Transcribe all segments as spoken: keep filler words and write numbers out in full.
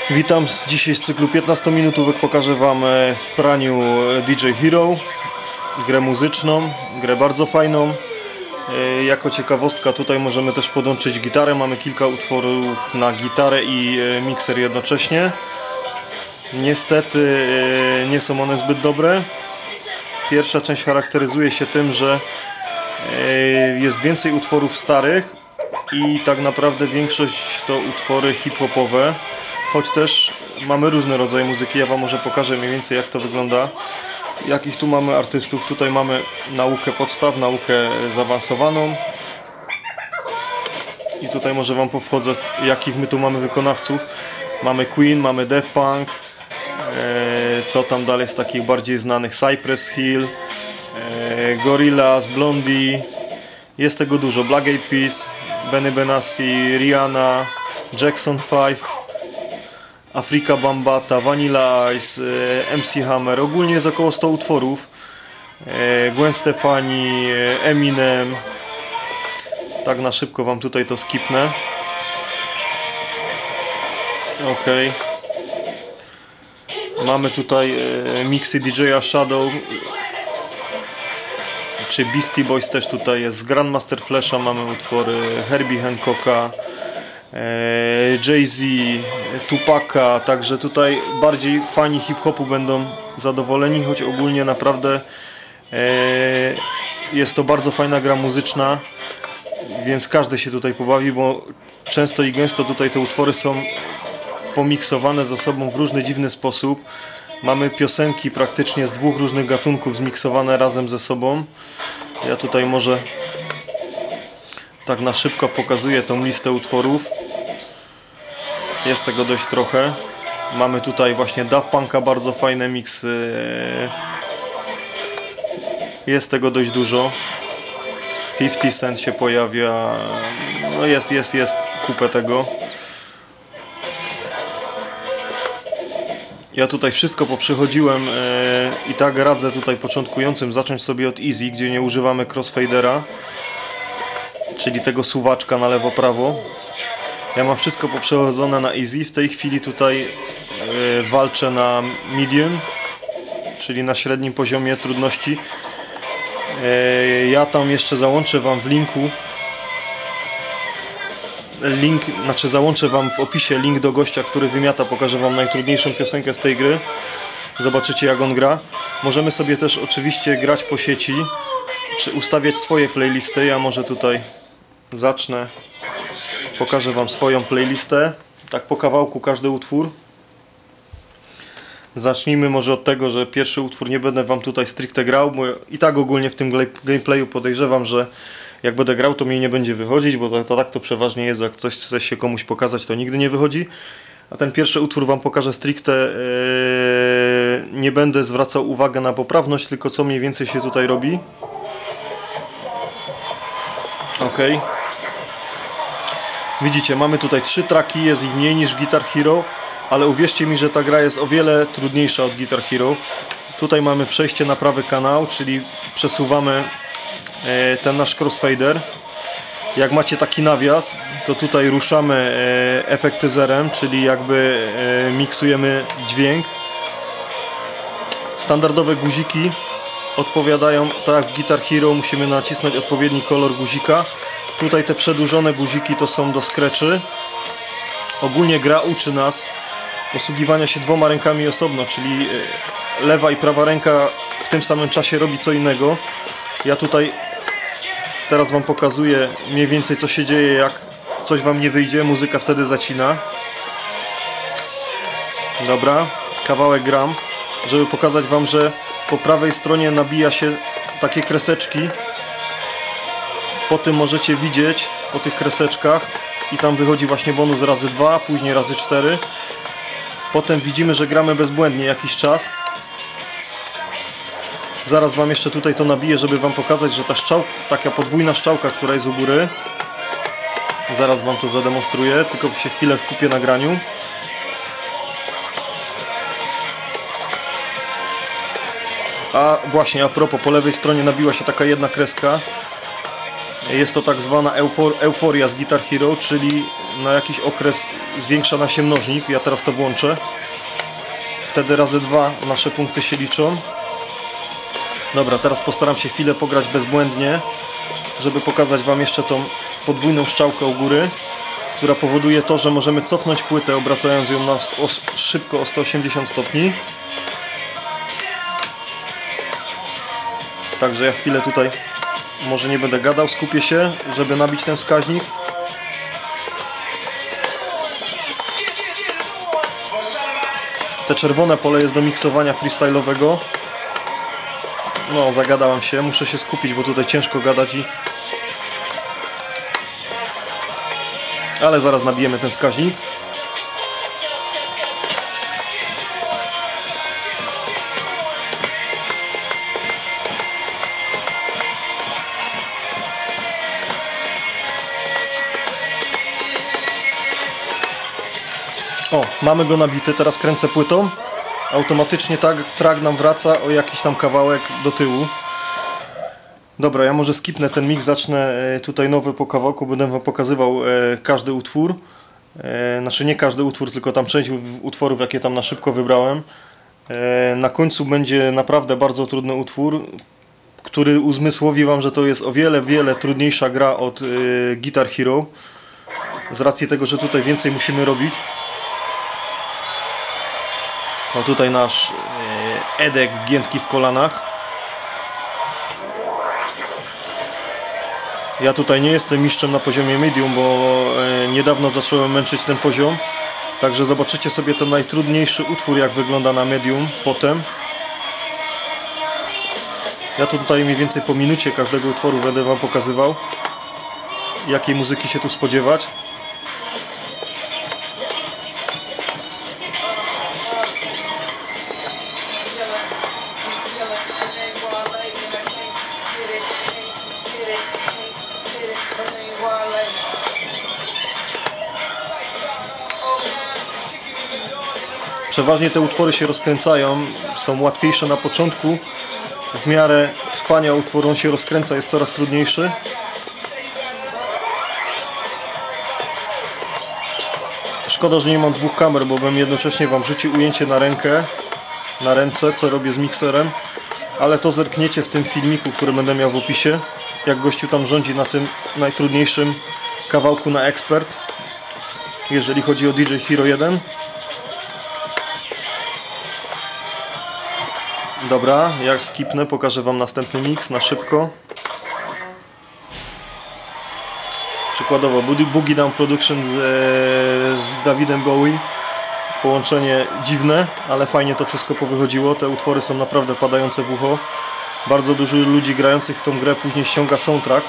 Witam z dzisiaj z cyklu piętnastominutówek. Pokażę Wam w praniu D J Hero, grę muzyczną, grę bardzo fajną. Jako ciekawostka tutaj możemy też podłączyć gitarę. Mamy kilka utworów na gitarę i mikser jednocześnie. Niestety nie są one zbyt dobre. Pierwsza część charakteryzuje się tym, że jest więcej utworów starych i tak naprawdę większość to utwory hip-hopowe. Choć też mamy różne rodzaje muzyki. Ja Wam może pokażę mniej więcej, jak to wygląda. Jakich tu mamy artystów. Tutaj mamy naukę podstaw, naukę zaawansowaną. I tutaj może Wam powchodzę, jakich my tu mamy wykonawców. Mamy Queen, mamy Daft Punk. Co tam dalej z takich bardziej znanych? Cypress Hill, Gorillaz, Blondie. Jest tego dużo. Black Eyed Peas, Benny Benassi, Rihanna, Jackson five, Afrika Bambata, Vanilla Ice, M C Hammer. Ogólnie jest około stu utworów. Gwen Stefani, Eminem. Tak na szybko Wam tutaj to skipnę. Ok. Mamy tutaj miksy D J a Shadow, czy Beastie Boys też tutaj jest. Z Grandmaster Flasha mamy utwory Herbie Hancocka, Jay-Z, Tupaca, także tutaj bardziej fani hip-hopu będą zadowoleni, choć ogólnie naprawdę jest to bardzo fajna gra muzyczna, więc każdy się tutaj pobawi, bo często i gęsto tutaj te utwory są pomiksowane ze sobą w różny dziwny sposób. Mamy piosenki praktycznie z dwóch różnych gatunków zmiksowane razem ze sobą. Ja tutaj może tak na szybko pokazuję tą listę utworów. Jest tego dość trochę. Mamy tutaj właśnie Daft Punka, bardzo fajne miksy. Jest tego dość dużo. fifty Cent się pojawia. No jest, jest, jest kupę tego. Ja tutaj wszystko poprzechodziłem i tak radzę tutaj początkującym zacząć sobie od Easy, gdzie nie używamy crossfadera, czyli tego suwaczka na lewo prawo. Ja mam wszystko poprzechodzone na Easy. W tej chwili tutaj walczę na Medium, czyli na średnim poziomie trudności. Ja tam jeszcze załączę Wam w linku link, znaczy załączę Wam w opisie link do gościa, który wymiata. Pokażę Wam najtrudniejszą piosenkę z tej gry. Zobaczycie, jak on gra. Możemy sobie też oczywiście grać po sieci, czy ustawiać swoje playlisty. Ja może tutaj zacznę. Pokażę Wam swoją playlistę. Tak po kawałku każdy utwór. Zacznijmy może od tego, że pierwszy utwór nie będę Wam tutaj stricte grał, bo i tak ogólnie w tym gameplayu podejrzewam, że jak będę grał, to mi nie będzie wychodzić, bo to, to tak to przeważnie jest, jak coś chce się komuś pokazać, to nigdy nie wychodzi. A ten pierwszy utwór Wam pokażę stricte. Yy, nie będę zwracał uwagi na poprawność, tylko co mniej więcej się tutaj robi. Ok. Widzicie, mamy tutaj trzy traki, jest ich mniej niż w Guitar Hero, ale uwierzcie mi, że ta gra jest o wiele trudniejsza od Guitar Hero. Tutaj mamy przejście na prawy kanał, czyli przesuwamy ten nasz crossfader. Jak macie taki nawias, to tutaj ruszamy efektyzerem, czyli jakby miksujemy dźwięk. Standardowe guziki odpowiadają, tak jak w Guitar Hero, musimy nacisnąć odpowiedni kolor guzika. Tutaj te przedłużone guziki to są do scratchy. Ogólnie gra uczy nas posługiwania się dwoma rękami osobno, czyli lewa i prawa ręka w tym samym czasie robi co innego. Ja tutaj teraz Wam pokazuję mniej więcej, co się dzieje, jak coś Wam nie wyjdzie. Muzyka wtedy zacina. Dobra, kawałek gram, żeby pokazać Wam, że po prawej stronie nabija się takie kreseczki. Po tym możecie widzieć, po tych kreseczkach, i tam wychodzi właśnie bonus razy dwa, później razy cztery. Potem widzimy, że gramy bezbłędnie jakiś czas. Zaraz Wam jeszcze tutaj to nabiję, żeby Wam pokazać, że ta szczałka, taka podwójna szczałka, która jest u góry, zaraz Wam to zademonstruję, tylko się chwilę skupię na graniu. A właśnie, a propos, po lewej stronie nabiła się taka jedna kreska. Jest to tak zwana euforia z Guitar Hero, czyli na jakiś okres zwiększa nam się mnożnik. Ja teraz to włączę. Wtedy razy dwa nasze punkty się liczą. Dobra, teraz postaram się chwilę pograć bezbłędnie, żeby pokazać Wam jeszcze tą podwójną strzałkę u góry, która powoduje to, że możemy cofnąć płytę, obracając ją na o, szybko o sto osiemdziesiąt stopni. Także ja chwilę tutaj może nie będę gadał, skupię się, żeby nabić ten wskaźnik. Te czerwone pole jest do miksowania freestyle'owego. No, zagadałem się, muszę się skupić, bo tutaj ciężko gadać i... Ale zaraz nabijemy ten wskaźnik. O, mamy go nabity, teraz kręcę płytą. Automatycznie tak track nam wraca o jakiś tam kawałek do tyłu. Dobra, ja może skipnę ten mix, zacznę tutaj nowy po kawałku, będę Wam pokazywał każdy utwór. Znaczy nie każdy utwór, tylko tam część utworów, jakie tam na szybko wybrałem. Na końcu będzie naprawdę bardzo trudny utwór, który uzmysłowi Wam, że to jest o wiele, wiele trudniejsza gra od Guitar Hero. Z racji tego, że tutaj więcej musimy robić. No tutaj nasz Edek giętki w kolanach. Ja tutaj nie jestem mistrzem na poziomie medium, bo niedawno zacząłem męczyć ten poziom. Także zobaczycie sobie ten najtrudniejszy utwór, jak wygląda na medium potem. Ja tutaj mniej więcej po minucie każdego utworu będę Wam pokazywał, jakiej muzyki się tu spodziewać. Przeważnie te utwory się rozkręcają, są łatwiejsze na początku. W miarę trwania utworu on się rozkręca, jest coraz trudniejszy. Szkoda, że nie mam dwóch kamer, bo bym jednocześnie Wam rzucił ujęcie na rękę, na ręce, co robię z mikserem. Ale to zerkniecie w tym filmiku, który będę miał w opisie, jak gościu tam rządzi na tym najtrudniejszym kawałku na ekspert, jeżeli chodzi o D J Hero jeden. Dobra, jak skipnę, pokażę Wam następny mix na szybko. Przykładowo Boogie Down Production z, z Davidem Bowie. Połączenie dziwne, ale fajnie to wszystko powychodziło. Te utwory są naprawdę padające w ucho. Bardzo dużo ludzi grających w tą grę później ściąga soundtrack.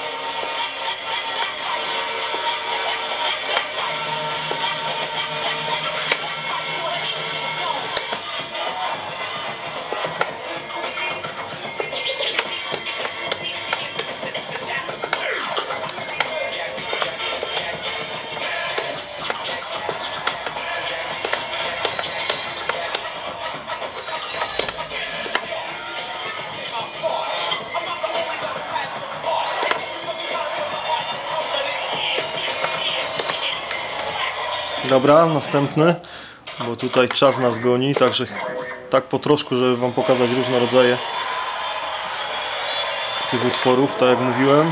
Dobra, następny, bo tutaj czas nas goni, także tak po troszku, żeby Wam pokazać różne rodzaje tych utworów, tak jak mówiłem.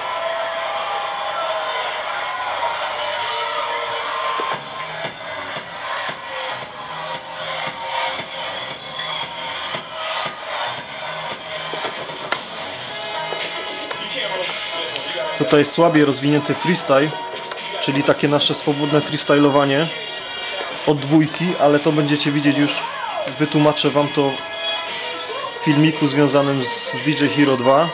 Tutaj słabiej rozwinięty freestyle, czyli takie nasze swobodne freestylowanie od dwójki, ale to będziecie widzieć już, wytłumaczę Wam to w filmiku związanym z D J Hero dwa.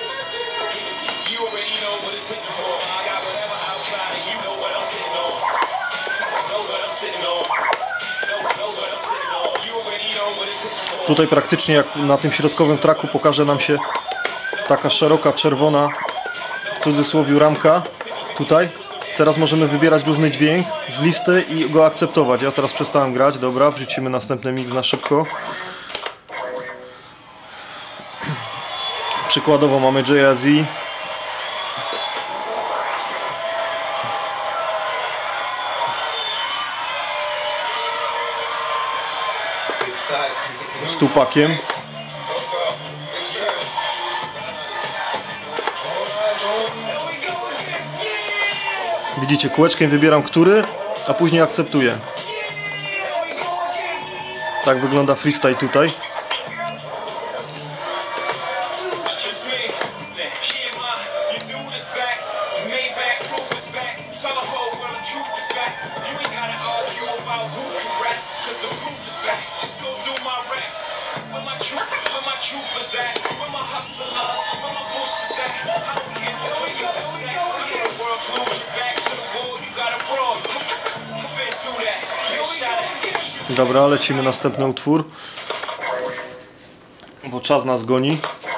Tutaj praktycznie jak na tym środkowym traku pokaże nam się taka szeroka czerwona, w cudzysłowie, ramka tutaj. Teraz możemy wybierać różny dźwięk z listy i go akceptować. Ja teraz przestałem grać, dobra, wrzucimy następny mix na szybko. Przykładowo mamy Jay-Z, z tupakiem. Widzicie, kółeczkiem wybieram który, a później akceptuję. Tak wygląda freestyle tutaj. Dobra, lecimy następny utwór, bo czas nas goni.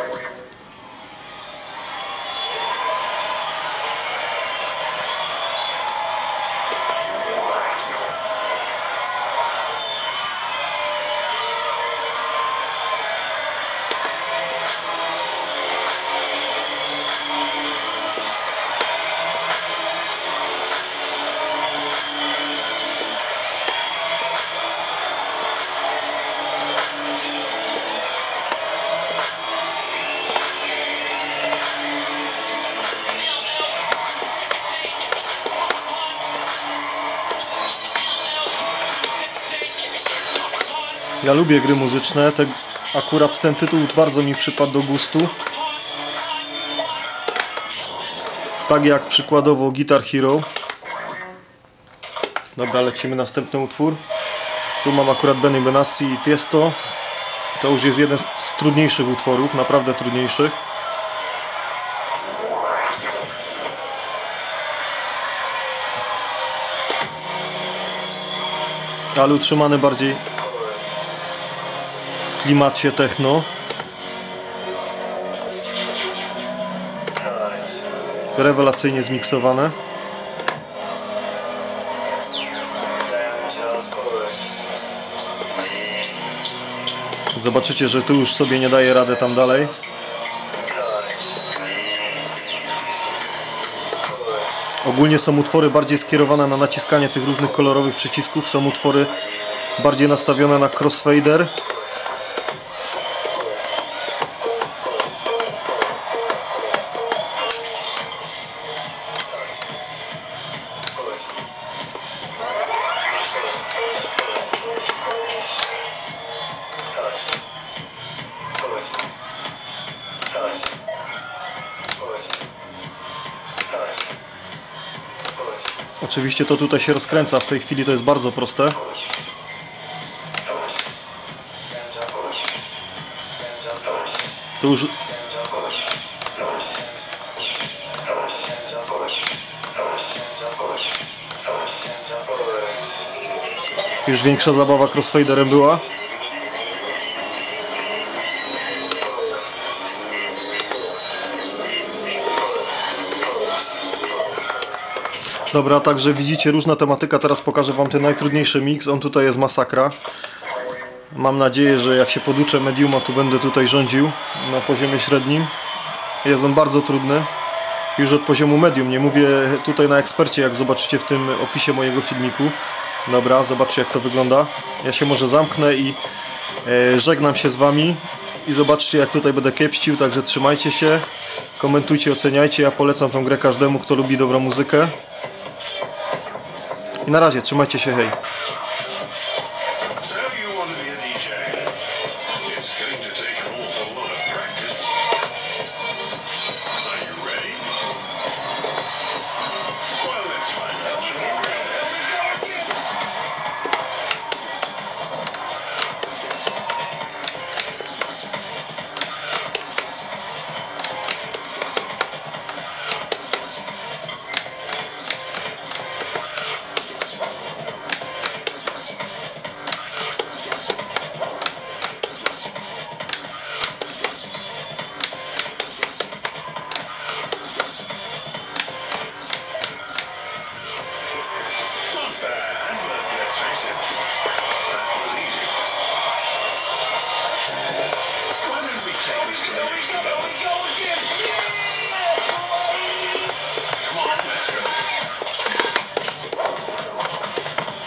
Ja lubię gry muzyczne, te, akurat ten tytuł bardzo mi przypadł do gustu. Tak jak przykładowo Guitar Hero. Dobra, lecimy następny utwór. Tu mam akurat Benny Benassi i Tiesto. To już jest jeden z trudniejszych utworów, naprawdę trudniejszych. Ale utrzymany bardziej w klimacie techno. Rewelacyjnie zmiksowane. Zobaczycie, że tu już sobie nie daje rady tam dalej. Ogólnie są utwory bardziej skierowane na naciskanie tych różnych kolorowych przycisków. Są utwory bardziej nastawione na crossfader. Oczywiście to tutaj się rozkręca, w tej chwili to jest bardzo proste. To już... Już większa zabawa crossfaderem była. Dobra, także widzicie, różna tematyka. Teraz pokażę wam ten najtrudniejszy mix. On tutaj jest masakra. Mam nadzieję, że jak się poduczę mediuma, to będę tutaj rządził na poziomie średnim. Jest on bardzo trudny. Już od poziomu medium. Nie mówię tutaj na ekspercie, jak zobaczycie w tym opisie mojego filmiku. Dobra, zobaczcie, jak to wygląda. Ja się może zamknę i e, żegnam się z wami. I zobaczcie, jak tutaj będę kiepścił. Także trzymajcie się, komentujcie, oceniajcie. Ja polecam tą grę każdemu, kto lubi dobrą muzykę. I na razie, trzymajcie się, hej. Let's face it.